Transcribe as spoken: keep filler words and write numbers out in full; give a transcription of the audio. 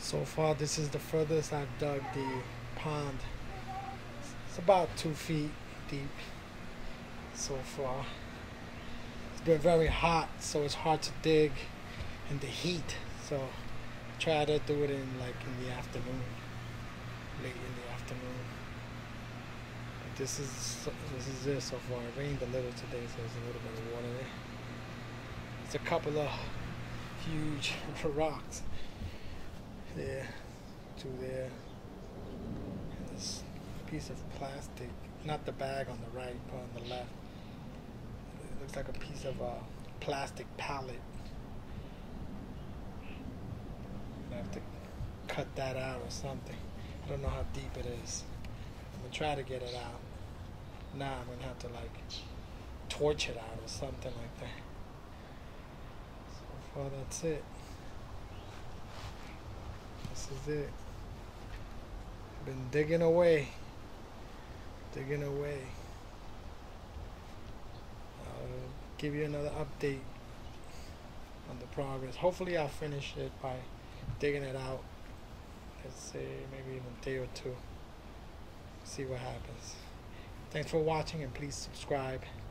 So far, this is the furthest I've dug the pond. It's about two feet deep so far. It's been very hot, so it's hard to dig in the heat. So try to do it in like in the afternoon, late in the afternoon. But this is this is it so far. It rained a little today, so there's a little bit of water there. It's a couple of huge rocks there, two there. And this piece of plastic, not the bag on the right, but on the left. It looks like a piece of a plastic pallet. I have to cut that out or something. I don't know how deep it is. I'm gonna try to get it out. Now I'm gonna have to like torch it out or something like that. So far, that's it. This is it. Been digging away, digging away. I'll give you another update on the progress. Hopefully I'll finish it by digging it out. Let's say maybe in a day or two. See what happens. Thanks for watching, and please subscribe.